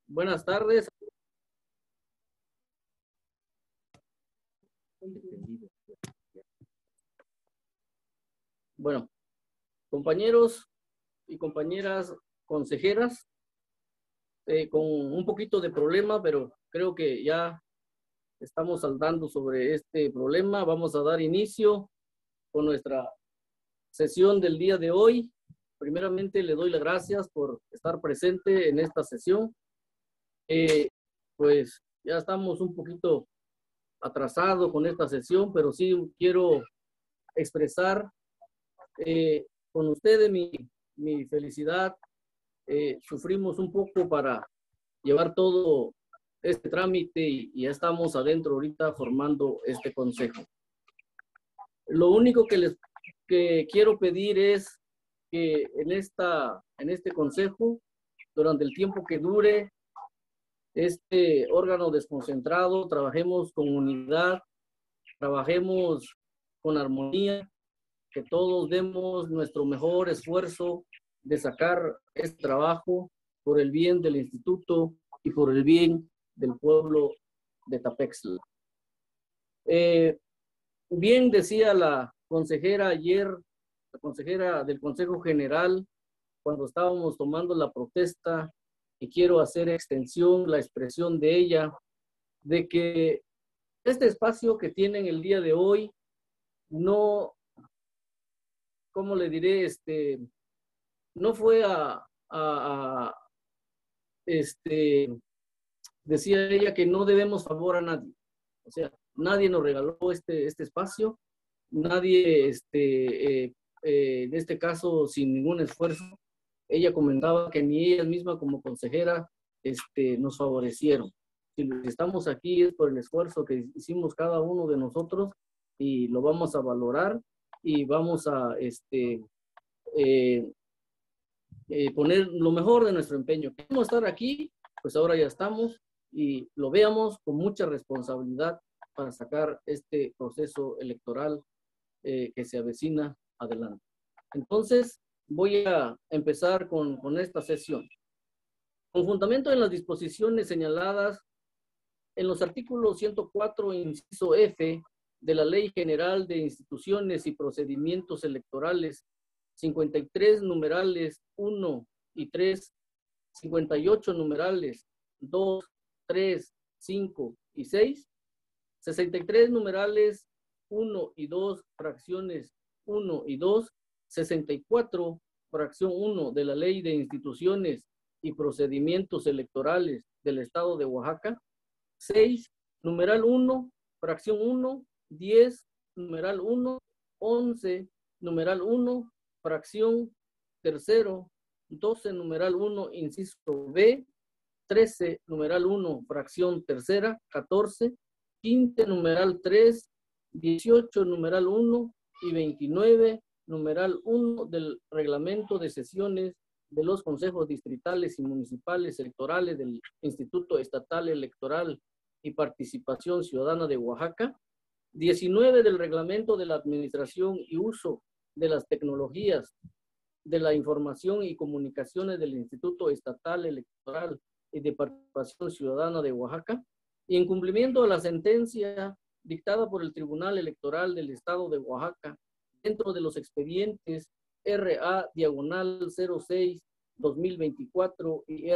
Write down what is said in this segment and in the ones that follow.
Buenas tardes. Bueno, compañeros y compañeras consejeras, con un poquito de problema, pero creo que ya estamos saldando sobre este problema. Vamos a dar inicio con nuestra sesión del día de hoy. Primeramente, le doy las gracias por estar presente en esta sesión. Pues ya estamos un poquito atrasados con esta sesión, pero sí quiero expresar con ustedes mi felicidad. Sufrimos un poco para llevar todo este trámite y ya estamos adentro ahorita formando este consejo. Lo único que quiero pedir es que en este consejo, durante el tiempo que dure este órgano desconcentrado, trabajemos con unidad, trabajemos con armonía, que todos demos nuestro mejor esfuerzo de sacar este trabajo por el bien del instituto y por el bien del pueblo de Tapexla. Bien decía la consejera ayer, la consejera del Consejo General, cuando estábamos tomando la protesta, y quiero hacer extensión la expresión de ella, de que este espacio que tienen el día de hoy no, ¿cómo le diré? No fue decía ella que no debemos favor a nadie. O sea, nadie nos regaló este espacio, nadie, en este caso, sin ningún esfuerzo. Ella comentaba que ni ella misma como consejera nos favorecieron. Si estamos aquí es por el esfuerzo que hicimos cada uno de nosotros y lo vamos a valorar y vamos a poner lo mejor de nuestro empeño. Queremos estar aquí, pues ahora ya estamos y lo veamos con mucha responsabilidad para sacar este proceso electoral que se avecina adelante. Entonces, voy a empezar con esta sesión. Con fundamento en las disposiciones señaladas en los artículos 104, inciso F, de la Ley General de Instituciones y Procedimientos Electorales, 53 numerales 1 y 3, 58 numerales 2, 3, 5 y 6, 63 numerales 1 y 2, fracciones 1 y 2, 64, fracción 1 de la Ley de Instituciones y Procedimientos Electorales del Estado de Oaxaca, 6, numeral 1, fracción 1, 10, numeral 1, 11, numeral 1, fracción tercero, 12, numeral 1, inciso B, 13, numeral 1, fracción tercera, 14, 15, numeral 3, 18, numeral 1 y 29, numeral 1 del reglamento de sesiones de los consejos distritales y municipales electorales del Instituto Estatal Electoral y Participación Ciudadana de Oaxaca, 19 del reglamento de la administración y uso de las tecnologías de la información y comunicaciones del Instituto Estatal Electoral y de Participación Ciudadana de Oaxaca, y en cumplimiento a la sentencia dictada por el Tribunal Electoral del Estado de Oaxaca, dentro de los expedientes RA-06-2024 y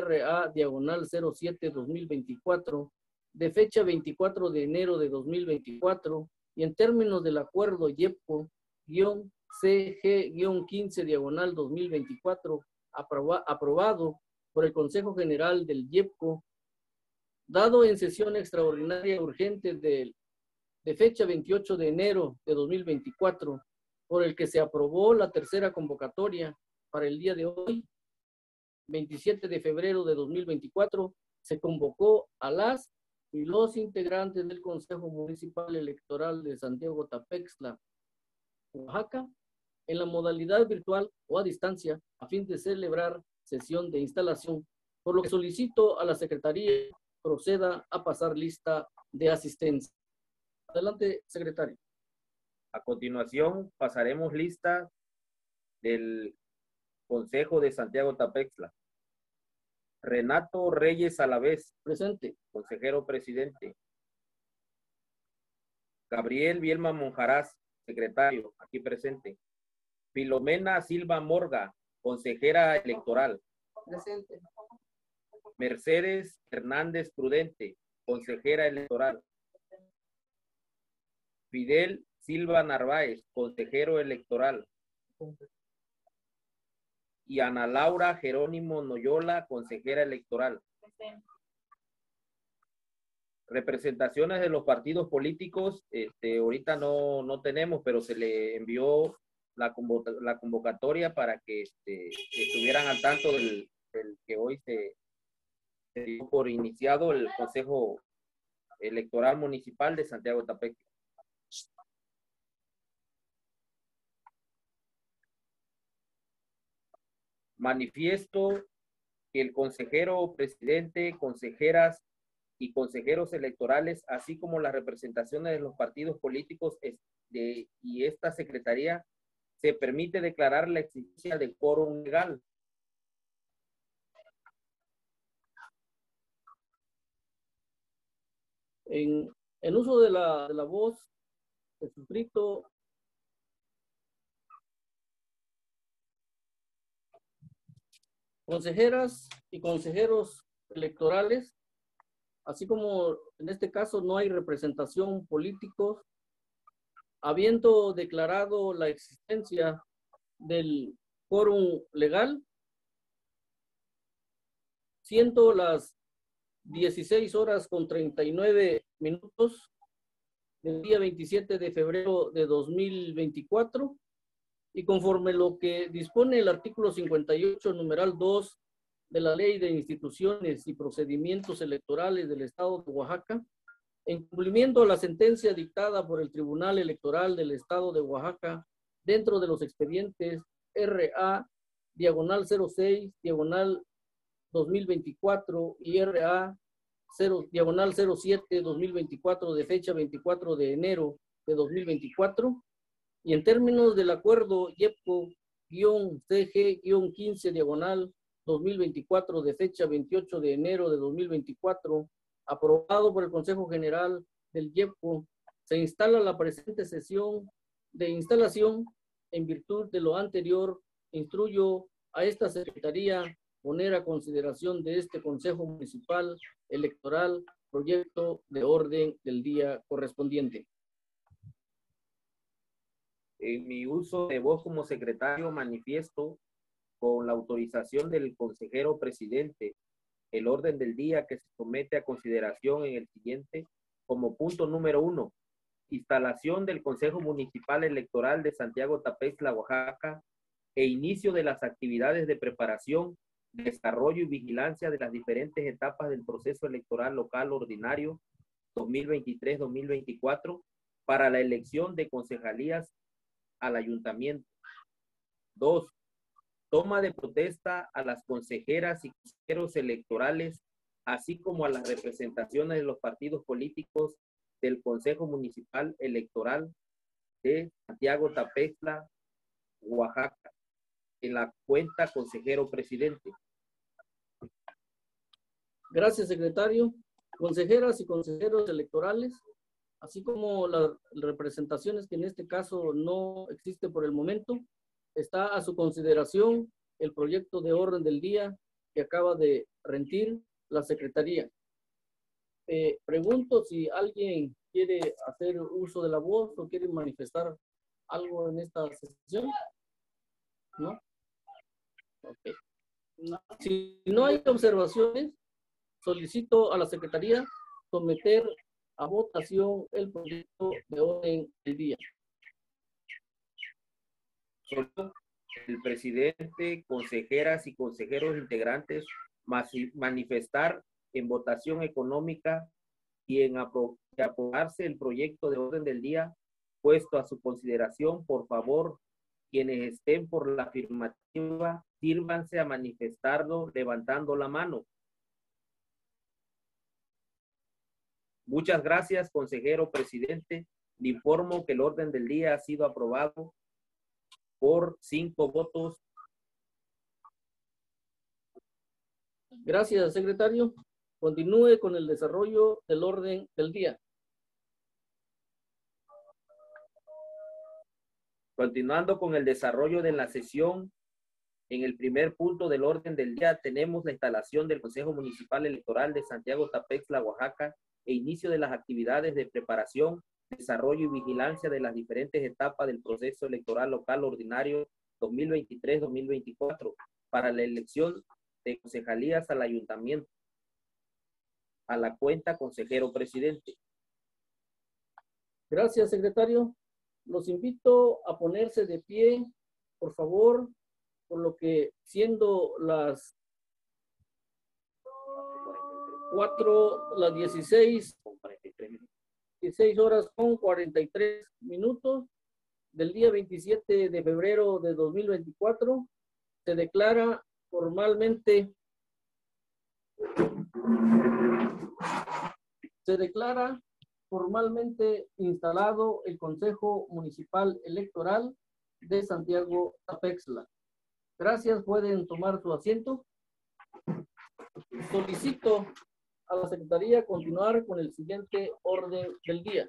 RA-07-2024, de fecha 24 de enero de 2024, y en términos del acuerdo YEPCO-CG-15-2024, aprobado por el Consejo General del YEPCO, dado en sesión extraordinaria urgente de fecha 28 de enero de 2024, por el que se aprobó la tercera convocatoria para el día de hoy, 27 de febrero de 2024, se convocó a las y los integrantes del Consejo Municipal Electoral de Santiago Tapexla, Oaxaca, en la modalidad virtual o a distancia, a fin de celebrar sesión de instalación, por lo que solicito a la Secretaría proceda a pasar lista de asistencia. Adelante, secretario. A continuación, pasaremos lista del Consejo de Santiago Tapexla. Renato Reyes Alavés, Presente. consejero presidente. Gabriel Bielma Monjaraz, secretario, aquí presente. Filomena Silva Morga, consejera electoral. Presente. Mercedes Hernández Prudente, consejera electoral. Fidel Silva Narváez, consejero electoral. Y Ana Laura Jerónimo Noyola, consejera electoral. Representaciones de los partidos políticos, ahorita no tenemos, pero se le envió la convocatoria para que estuvieran al tanto del que hoy se dio por iniciado el Consejo Electoral Municipal de Santiago de Tapexla. Manifiesto que el consejero presidente, consejeras y consejeros electorales, así como las representaciones de los partidos políticos y esta secretaría, se permite declarar la existencia del quórum legal. En uso de la voz, el suscrito consejeras y consejeros electorales, así como en este caso no hay representación políticos, habiendo declarado la existencia del quórum legal, siendo las 16:39 del día 27 de febrero de 2024, y conforme lo que dispone el artículo 58, numeral 2 de la Ley de Instituciones y Procedimientos Electorales del Estado de Oaxaca, en cumplimiento a la sentencia dictada por el Tribunal Electoral del Estado de Oaxaca, dentro de los expedientes RA-06-2024 y RA-07-2024 de fecha 24 de enero de 2024, y en términos del acuerdo YEPCO-CG-15-2024 de fecha 28 de enero de 2024, aprobado por el Consejo General del YEPCO, se instala la presente sesión de instalación. En virtud de lo anterior, instruyo a esta Secretaría poner a consideración de este Consejo Municipal Electoral proyecto de orden del día correspondiente. En mi uso de voz como secretario manifiesto, con la autorización del consejero presidente, el orden del día que se somete a consideración en el siguiente como punto número 1, instalación del Consejo Municipal Electoral de Santiago Tapexla, Oaxaca, e inicio de las actividades de preparación, desarrollo y vigilancia de las diferentes etapas del proceso electoral local ordinario 2023-2024 para la elección de concejalías al ayuntamiento. 2. Toma de protesta a las consejeras y consejeros electorales, así como a las representaciones de los partidos políticos del Consejo Municipal Electoral de Santiago Tapexla, Oaxaca, en la cuenta consejero presidente. Gracias, secretario. Consejeras y consejeros electorales, así como las representaciones que en este caso no existe por el momento, está a su consideración el proyecto de orden del día que acaba de rendir la Secretaría. Pregunto si alguien quiere hacer uso de la voz o quiere manifestar algo en esta sesión. ¿No? Okay. Si no hay observaciones, solicito a la Secretaría someter a votación el proyecto de orden del día. Solo el presidente, consejeras y consejeros integrantes manifestar en votación económica y en aprobarse el proyecto de orden del día puesto a su consideración. Por favor, quienes estén por la afirmativa, sírvanse a manifestarlo levantando la mano. Muchas gracias, consejero presidente. Le informo que el orden del día ha sido aprobado por 5 votos Gracias, secretario. Continúe con el desarrollo del orden del día. Continuando con el desarrollo de la sesión, en el primer punto del orden del día tenemos la instalación del Consejo Municipal Electoral de Santiago Tapexla, Oaxaca, e inicio de las actividades de preparación, desarrollo y vigilancia de las diferentes etapas del proceso electoral local ordinario 2023-2024 para la elección de concejalías al ayuntamiento. A la cuenta, consejero presidente. Gracias, secretario. Los invito a ponerse de pie, por favor, por lo que siendo las 16 horas con 43 minutos del día 27 de febrero de 2024, se declara formalmente instalado el Consejo Municipal Electoral de Santiago Tapexla. Gracias, pueden tomar su asiento. Solicito a la Secretaría continuar con el siguiente orden del día.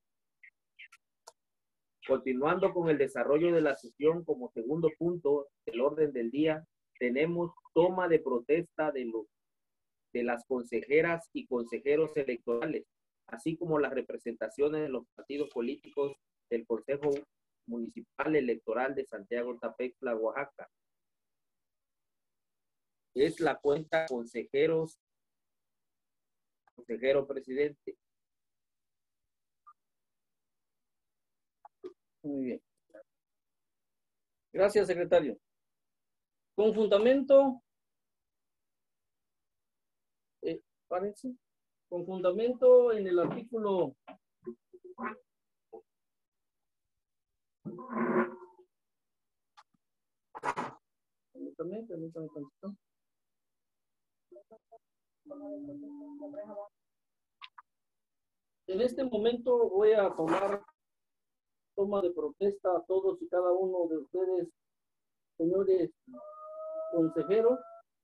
Continuando con el desarrollo de la sesión, como segundo punto del orden del día, tenemos toma de protesta de las consejeras y consejeros electorales, así como las representaciones de los partidos políticos del Consejo Municipal Electoral de Santiago Tapexla, Oaxaca. Es la cuenta consejero presidente. Muy bien. Gracias, secretario. Con fundamento, con fundamento en el artículo 'Permítame. En este momento voy a tomar toma de protesta a todos y cada uno de ustedes, señores consejeros.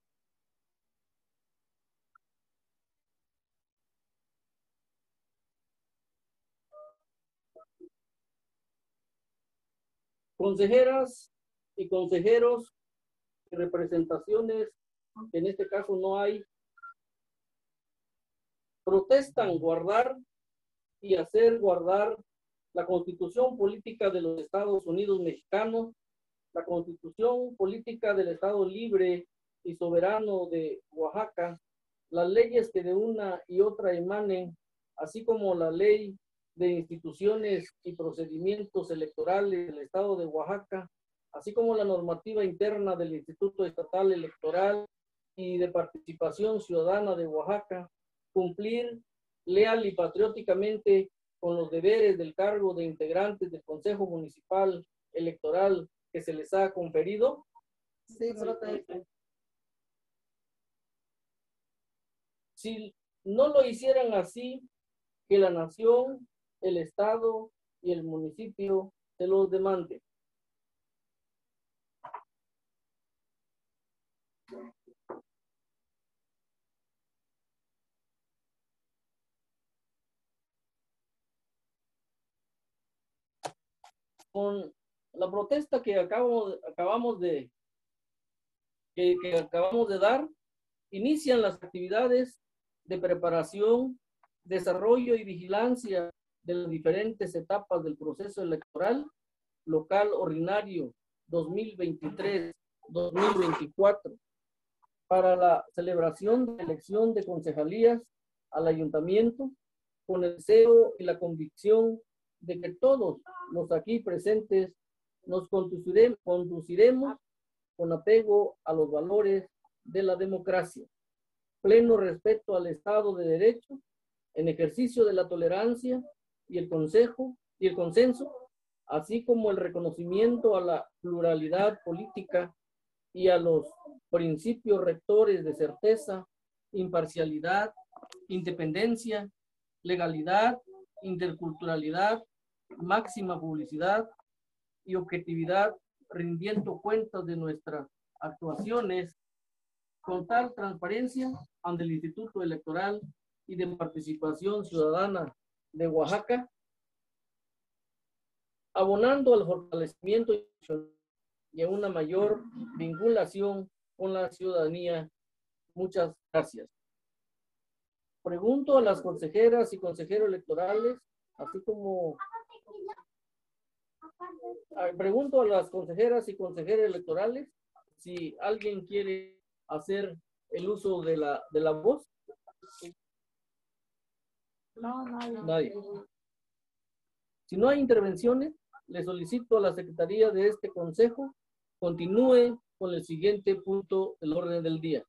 Consejeras y consejeros, representaciones, en este caso no hay, protestan guardar y hacer guardar la Constitución Política de los Estados Unidos Mexicanos, la Constitución Política del Estado Libre y Soberano de Oaxaca, las leyes que de una y otra emanen, así como la Ley de Instituciones y Procedimientos Electorales del Estado de Oaxaca, así como la normativa interna del Instituto Estatal Electoral y de Participación Ciudadana de Oaxaca, cumplir leal y patrióticamente con los deberes del cargo de integrantes del Consejo Municipal Electoral que se les ha conferido. Sí, protesta. Si no lo hicieran así, que la nación, el Estado y el municipio se los demanden. Con la protesta que acabamos de dar, inician las actividades de preparación, desarrollo y vigilancia de las diferentes etapas del proceso electoral local ordinario 2023-2024 para la celebración de elección de concejalías al ayuntamiento, con el deseo y la convicción de que todos los aquí presentes nos conduciremos con apego a los valores de la democracia, pleno respeto al Estado de Derecho, en ejercicio de la tolerancia y el consenso, así como el reconocimiento a la pluralidad política y a los principios rectores de certeza, imparcialidad, independencia, legalidad, interculturalidad, máxima publicidad y objetividad, rindiendo cuentas de nuestras actuaciones con tal transparencia ante el Instituto Electoral y de Participación Ciudadana de Oaxaca, abonando al fortalecimiento y a una mayor vinculación con la ciudadanía. Muchas gracias. Pregunto a las consejeras y consejeros electorales, así como pregunto a las consejeras y consejeros electorales si alguien quiere hacer el uso de la voz. No, Nadie. Si no hay intervenciones, le solicito a la Secretaría de este Consejo continúe con el siguiente punto del orden del día.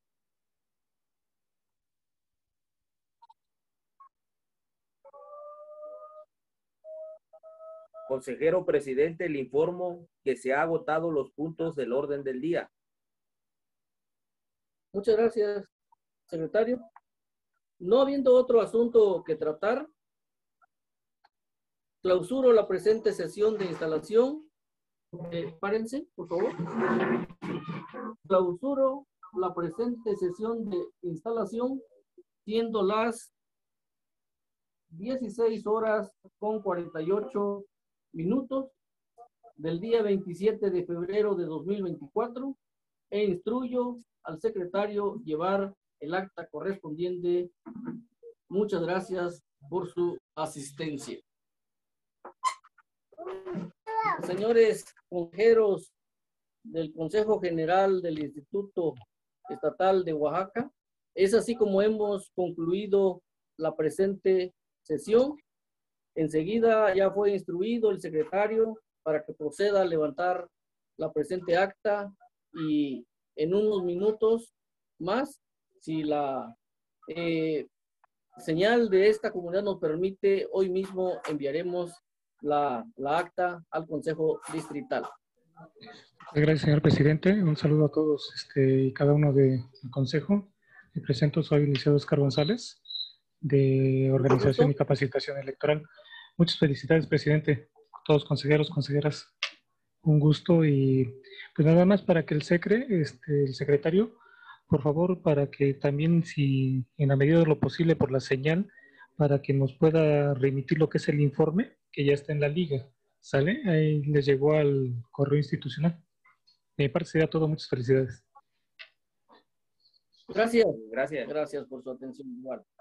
Consejero presidente, le informo que se han agotado los puntos del orden del día. Muchas gracias, secretario. No habiendo otro asunto que tratar, clausuro la presente sesión de instalación. Párense, por favor. Clausuro la presente sesión de instalación, siendo las 16:48 del día 27 de febrero de 2024 e instruyo al secretario llevar el acta correspondiente. Muchas gracias por su asistencia. Señores consejeros del Consejo General del Instituto Estatal de Oaxaca, es así como hemos concluido la presente sesión. Enseguida ya fue instruido el secretario para que proceda a levantar la presente acta y en unos minutos más, si la señal de esta comunidad nos permite, hoy mismo enviaremos la acta al Consejo Distrital. Gracias, señor presidente. Un saludo a todos y cada uno del consejo. Me presento, soy el licenciado Oscar González, de Organización y Capacitación Electoral. Muchas felicidades, presidente, todos consejeros, consejeras. Un gusto y pues nada más para que el secretario, por favor, para que también, si en la medida de lo posible por la señal, para que nos pueda remitir lo que es el informe que ya está en la liga. ¿Sale? Ahí les llegó al correo institucional. De mi parte sería todo. Muchas felicidades. Gracias. Gracias. Gracias por su atención. Igual.